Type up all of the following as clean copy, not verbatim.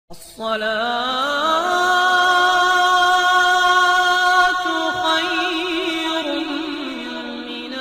الصلاة خير من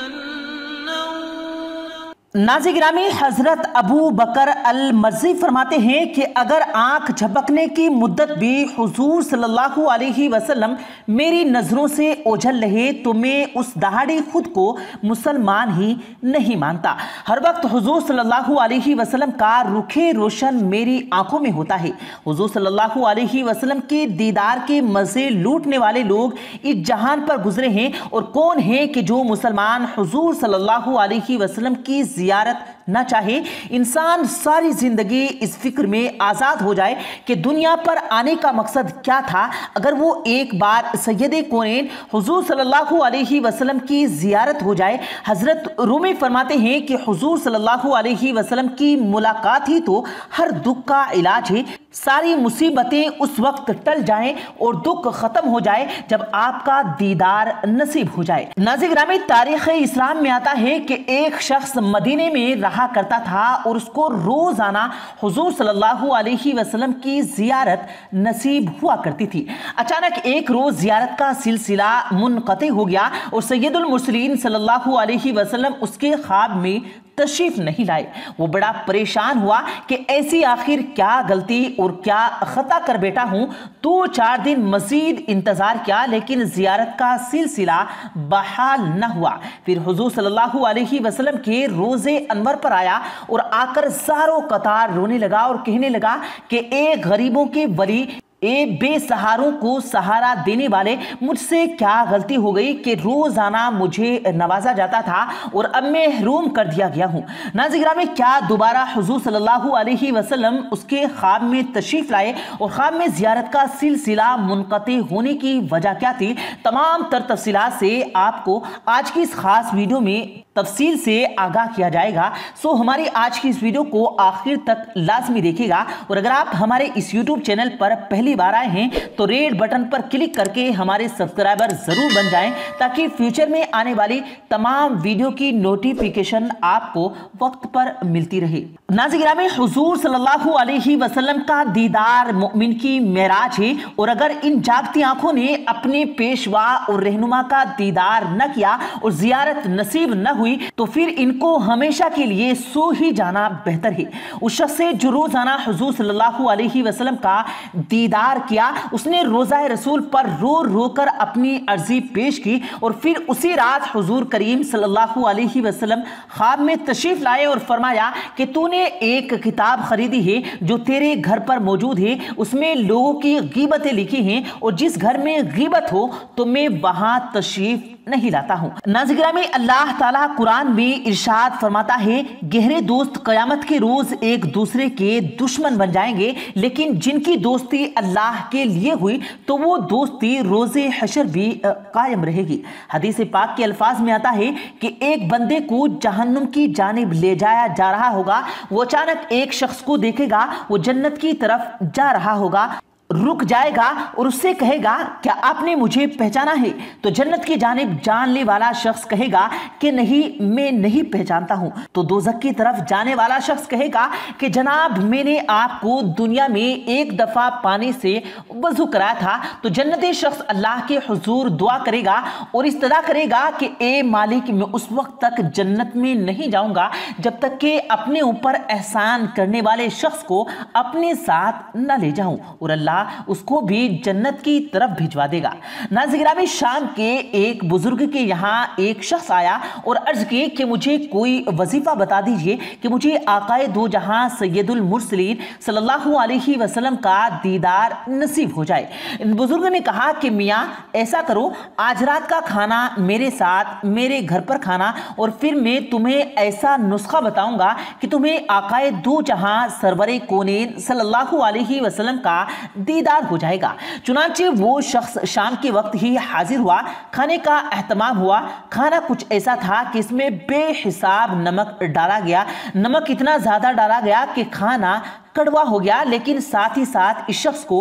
النوم۔ ناظرین گرامی، حضرت ابو بکر المرزی فرماتے ہیں کہ اگر آنکھ جھپکنے کی مدت بھی حضور صلی اللہ علیہ وسلم میری نظروں سے اوجھل رہے تو میں اس دہاڑے خود کو مسلمان ہی نہیں مانتا۔ ہر وقت حضور صلی اللہ علیہ وسلم کا رخ روشن میری آنکھوں میں ہوتا ہے۔ حضور صلی اللہ علیہ وسلم کے دیدار کے مزے لوٹنے والے لوگ اس جہان پر گزرے ہیں، اور کون ہے کہ جو مسلمان حضور صلی اللہ علیہ وسلم کی زیارت نہ چاہے۔ انسان ساری زندگی اس فکر میں آزاد ہو جائے کہ دنیا پر آنے کا مقصد کیا تھا، اگر وہ ایک بار سید کونین حضور صلی اللہ علیہ وسلم کی زیارت ہو جائے۔ حضرت رومی فرماتے ہیں کہ حضور صلی اللہ علیہ وسلم کی ملاقات ہی تو ہر دکھ کا علاج ہے۔ ساری مصیبتیں اس وقت ٹل جائیں اور دکھ ختم ہو جائے جب آپ کا دیدار نصیب ہو جائے۔ ناظرین گرامی، تاریخ اسلام میں آتا ہے کہ ایک شخص مدینے میں رہا کرتا تھا اور اس کو روزانہ حضور صلی اللہ علیہ وسلم کی زیارت نصیب ہوا کرتی تھی۔ اچانک ایک روز زیارت کا سلسلہ منقطع ہو گیا اور سید المرسلین صلی اللہ علیہ وسلم اس کے خواب میں تشریف نہیں لائے۔ وہ بڑا پریشان ہوا کہ ایسی آخر کیا غلطی اور کیا خطا کر بیٹھا ہوں۔ 2-4 دن مزید انتظار کیا لیکن زیارت کا سلسلہ بحال نہ ہوا۔ پھر حضور صلی اللہ علیہ وسلم کے روزے انور پر آیا اور آ کر زاروں قطار رونے لگا اور کہنے لگا کہ اے غریبوں کے ولی، اے بے سہاروں کو سہارا دینے والے، مجھ سے کیا غلطی ہو گئی کہ روزانہ مجھے نوازا جاتا تھا اور اب میں محروم کر دیا گیا ہوں۔ ناظرین گرامی، کیا دوبارہ حضور صلی اللہ علیہ وسلم اس کے خواب میں تشریف لائے اور خواب میں زیارت کا سلسلہ منقطع ہونے کی وجہ کیا تھی؟ تمام تر تفصیلات سے آپ کو آج کی اس خاص ویڈیو میں تفصیل سے آگاہ کیا جائے گا۔ سو ہماری آج کی اس ویڈیو کو آخر تک لازمی دیکھیے گا، اور اگر آپ ہمارے اس یوٹیوب چینل پر پہلی بار آئے ہیں تو ریڈ بٹن پر کلک کر کے ہمارے سبسکرائبر ضرور بن جائیں تاکہ فیوچر میں آنے والی تمام ویڈیو کی نوٹیفیکیشن آپ کو وقت پر ملتی رہے۔ ناظرین گرامی، حضور صلی اللہ علیہ وسلم کا دیدار مومن کی معراج ہے، اور اگر ان جاگتی آنکھوں نے اپنے پیشوا اور رہنما کا دیدار نہ کیا اور زیارت نصیب نہ ہوئی تو پھر ان کو ہمیشہ کے لیے سو ہی جانا بہتر ہے۔ اس شخص سے جو روزانہ حضور صلی اللہ علیہ وسلم کا دیدار کیا، اس نے روضہ رسول پر رو رو کر اپنی عرضی پیش کی، اور پھر اسی رات حضور کریم صلی اللہ علیہ وسلم خواب میں تشریف لائے اور فرمایا کہ تو نے ایک کتاب خریدی ہے جو تیرے گھر پر موجود ہے، اس میں لوگوں کی غیبتیں لکھی ہیں، اور جس گھر میں غیبت ہو تو میں وہاں تشریف نہیں لاتا ہوں۔ ناظرین گرامی، اللہ تعالیٰ قرآن میں ارشاد فرماتا ہے، گہرے دوست قیامت کے روز ایک دوسرے کے دشمن بن جائیں گے، لیکن جن کی دوستی اللہ کے لیے ہوئی تو وہ دوستی روز حشر بھی قائم رہے گی۔ حدیث پاک کے الفاظ میں آتا ہے کہ ایک بندے کو جہنم کی جانب لے جایا جا رہا ہوگا، وہ اچانک ایک شخص کو دیکھے گا، وہ جنت کی طرف جا رہا ہوگا، رک جائے گا اور اس سے کہے گا کیا آپ نے مجھے پہچانا ہے؟ تو جنت کی جانب جاننے والا شخص کہے گا کہ نہیں، میں نہیں پہچانتا ہوں۔ تو دوزخ کی طرف جانے والا شخص کہے گا کہ جناب، میں نے آپ کو دنیا میں ایک دفعہ پانی سے وضو کرایا تھا۔ تو جنتی شخص اللہ کے حضور دعا کرے گا اور استدعا کرے گا کہ اے مالک، میں اس وقت تک جنت میں نہیں جاؤں گا جب تک کہ اپنے اوپر احسان کرنے والے شخص کو اپنے ساتھ نہ لے جاؤں، اور اللہ اس کو بھی جنت کی طرف بھجوا دے گا۔ ناظرین گرامی، شام کے ایک بزرگ کے یہاں ایک شخص آیا اور عرض کی کہ مجھے کوئی وظیفہ بتا دیجئے کہ مجھے آقائے دو جہاں سید المرسلین صلی اللہ علیہ وسلم کا دیدار نصیب ہو جائے۔ بزرگ نے کہا کہ میاں ایسا کرو، آج رات کا کھانا میرے ساتھ میرے گھر پر کھانا، اور پھر میں تمہیں ایسا نسخہ بتاؤں گا کہ تمہیں آقائے دو جہاں سرور کونین صلی اللہ علیہ وسلم کا دیدار ہو جائے گا۔ چنانچہ وہ شخص شام کے وقت ہی حاضر ہوا، کھانے کا اہتمام ہوا۔ کھانا کچھ ایسا تھا کہ اس میں بے حساب نمک ڈالا گیا، نمک اتنا زیادہ ڈالا گیا کہ کھانا کڑوا ہو گیا، لیکن ساتھ ہی ساتھ اس شخص کو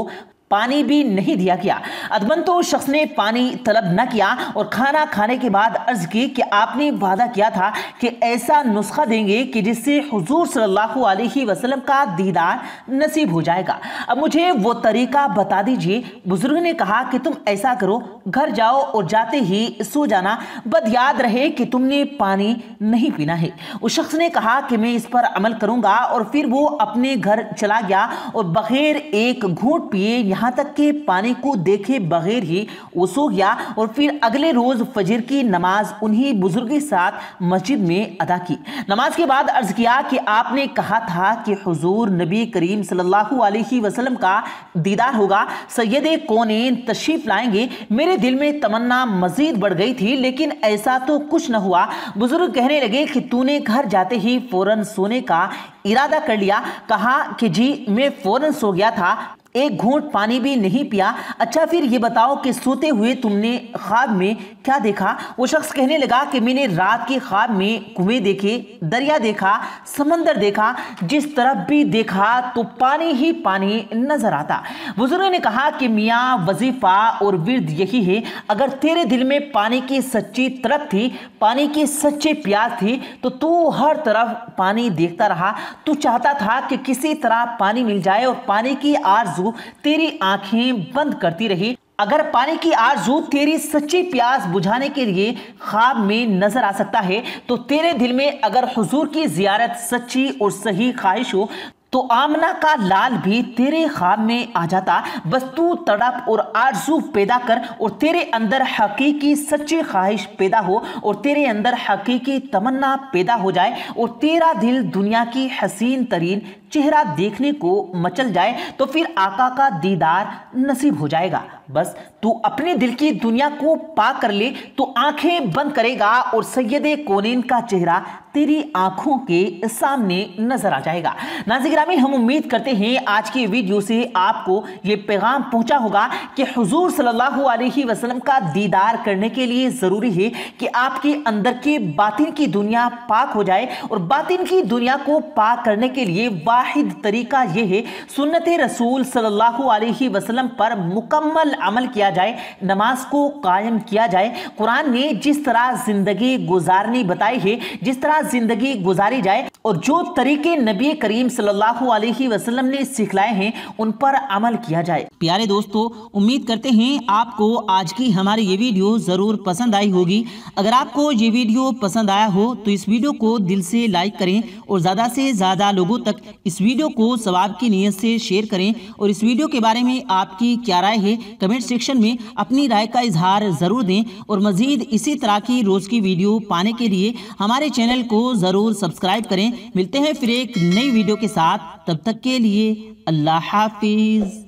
پانی بھی نہیں دیا گیا۔ ادمنتو شخص نے پانی طلب نہ کیا اور کھانا کھانے کے بعد عرض کی کہ آپ نے وعدہ کیا تھا کہ ایسا نسخہ دیں گے کہ جس سے حضور صلی اللہ علیہ وسلم کا دیدار نصیب ہو جائے گا، اب مجھے وہ طریقہ بتا دیجئے۔ بزرگ نے کہا کہ تم ایسا کرو، گھر جاؤ اور جاتے ہی سو جانا، بد یاد رہے کہ تم نے پانی نہیں پینا ہے۔ اس شخص نے کہا کہ میں اس پر عمل کروں گا، اور پھر وہ اپنے گھر چلا گیا اور بغیر ایک گھونٹ پیے یہاں تک کہ پانی کو دیکھے بغیر ہی وہ سو گیا، اور پھر اگلے روز فجر کی نماز انہی بزرگ کے ساتھ مسجد میں ادا کی۔ نماز کے بعد عرض کیا کہ آپ نے کہا تھا کہ حضور نبی کریم صلی اللہ علیہ وسلم کا دیدار ہوگا، سید کونین تشریف لائیں گے۔ میرے دل میں تمنا مزید بڑھ گئی تھی، لیکن ایسا تو کچھ نہ ہوا۔ بزرگ کہنے لگے کہ تو نے گھر جاتے ہی فوراً سونے کا ارادہ کر لیا؟ کہا کہ جی میں فوراً سو گیا تھا، ایک گھونٹ پانی بھی نہیں پیا۔ اچھا پھر یہ بتاؤ کہ سوتے ہوئے تم نے خواب میں کیا دیکھا؟ وہ شخص کہنے لگا کہ میں نے رات کے خواب میں کنویں دیکھے، دریا دیکھا، سمندر دیکھا، جس طرف بھی دیکھا تو پانی ہی پانی نظر آتا۔ بزرگ نے کہا کہ میاں وظیفہ اور ورد یہی ہے، اگر تیرے دل میں پانی کی سچی طلب تھی، پانی کی سچی پیاس تھی، تو ہر طرف پانی دیکھتا رہا۔ تو چاہتا تھا کہ کسی طرح پانی مل جائے اور پانی کی آرزو تیری آنکھیں بند کرتی رہی۔ اگر پانی کی آرزو تیری سچی پیاس بجھانے کے لیے خواب میں نظر آ سکتا ہے، تو تیرے دل میں اگر حضور کی زیارت سچی اور صحیح خواہش ہو تو آمنہ کا لال بھی تیرے خواب میں آ جاتا۔ بس تو تڑپ اور آرزو پیدا کر، اور تیرے اندر حقیقی سچی خواہش پیدا ہو، اور تیرے اندر حقیقی تمنا پیدا ہو جائے، اور تیرا دل دنیا کی حسین ترین چہرہ دیکھنے کو مچل جائے، تو پھر آقا کا دیدار نصیب ہو جائے گا۔ بس تو اپنے دل کی دنیا کو پاک کر لے تو آنکھیں بند کرے گا اور سید کونین کا چہرہ تیری آنکھوں کے سامنے نظر آ جائے گا۔ ناظرین گرامی، ہم امید کرتے ہیں آج کی ویڈیو سے آپ کو یہ پیغام پہنچا ہوگا کہ حضور صلی اللہ علیہ وسلم کا دیدار کرنے کے لیے ضروری ہے کہ آپ کے اندر کے باطن کی دنیا پاک ہو جائے، اور باطن کی دنیا کو پاک کرنے کے لیے واحد طریقہ یہ ہے سنت رسول صلی اللہ علیہ وسلم پر مکمل عمل کیا جائے، نماز کو قائم کیا جائے۔ قرآن نے جس طرح زندگی گزارنی بتائی ہے، جس طرح زندگی گزاری جائے، اور جو طریقے نبی کریم صلی اللہ علیہ وسلم نے سکھلائے ہیں ان پر عمل کیا جائے۔ پیارے دوستو، امید کرتے ہیں آپ کو آج کی ہماری یہ ویڈیو ضرور پسند آئی ہوگی۔ اگر آپ کو یہ ویڈیو پسند آیا ہو تو اس ویڈیو کو دل سے لائک کریں، اور زیادہ سے زیادہ لوگوں تک اس ویڈیو کو ثواب کی نیت سے شیئر کریں، اور اس ویڈیو کے بارے میں آپ کی کیا رائے ہے کمنٹ سیکشن میں اپنی رائے کا اظہار ضرور دیں، اور مزید اسی طرح کی روز کی ویڈیو پانے کے لیے ہمارے چینل کو ضرور سبسکرائب کریں۔ ملتے ہیں پھر ایک نئی ویڈیو کے ساتھ، تب تک کے لیے اللہ حافظ۔